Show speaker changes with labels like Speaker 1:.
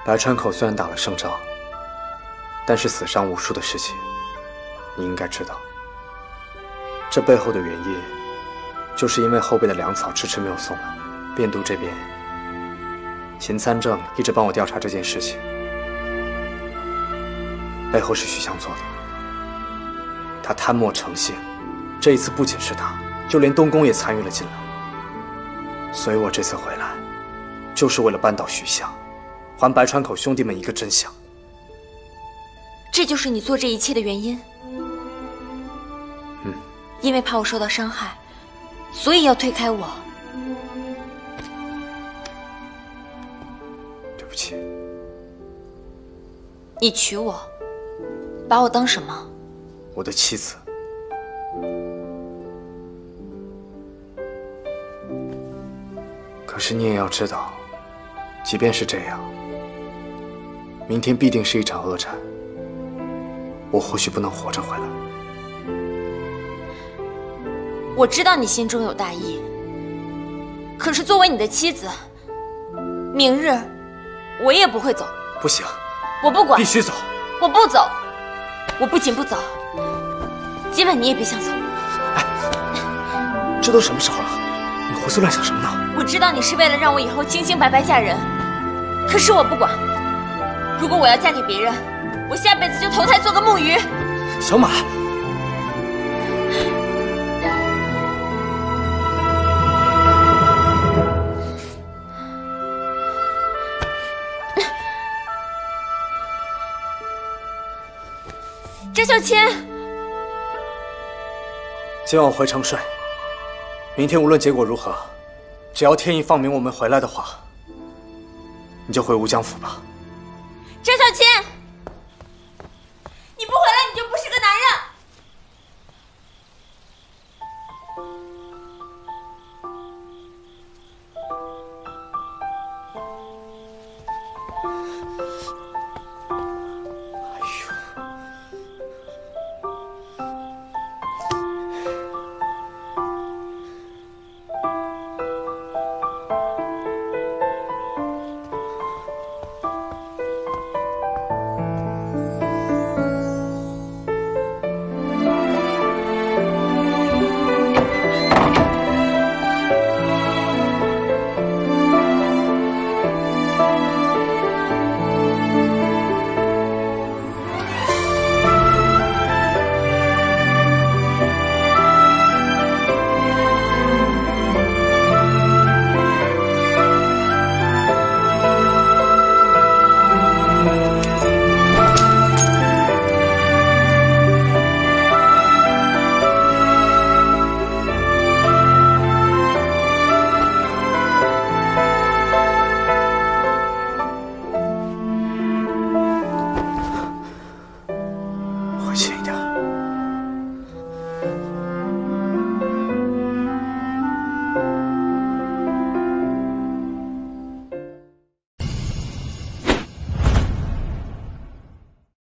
Speaker 1: 白川口虽然打了胜仗，但是死伤无数的事情，你应该知道。这背后的原因，就是因为后辈的粮草迟迟没有送来。汴都这边，秦参政一直帮我调查这件事情，背后是徐相做的。他贪墨成性，这一次不仅是他，就连东宫也参与了进来。所以我这次回来，就是为了扳倒徐相。 还白川口兄弟们一个真相，
Speaker 2: 这就是你做这一切的原因。因为怕我受到伤害，所以要推开我。
Speaker 1: 对不起。
Speaker 2: 你娶我，把我当什么？
Speaker 1: 我的妻子。可是你也要知道，即便是这样。 明天必定是一场恶战，我或许不能活着回来。
Speaker 2: 我知道你心中有大义，可是作为你的妻子，明日我也不会走。
Speaker 1: 不行，
Speaker 2: 我不管，
Speaker 1: 必须走。
Speaker 2: 我不走，我不仅不走，今晚你也别想走。
Speaker 1: 哎，这都什么时候了，你胡思乱想什么呢？
Speaker 2: 我知道你是为了让我以后清清白白嫁人，可是我不管。 如果我要嫁给别人，我下辈子就投胎做个木鱼。
Speaker 1: 小马，
Speaker 2: 张小千，
Speaker 1: 今晚我回城睡。明天无论结果如何，只要天意放明我们回来的话，你就回吴江府吧。